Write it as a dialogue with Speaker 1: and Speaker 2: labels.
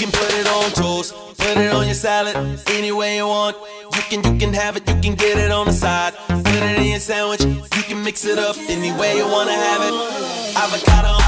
Speaker 1: can put it on toast, put it on your salad, any way you want. You can have it, you can get it on the side. Put it in your sandwich, you can mix it up any way you wanna have it. Avocado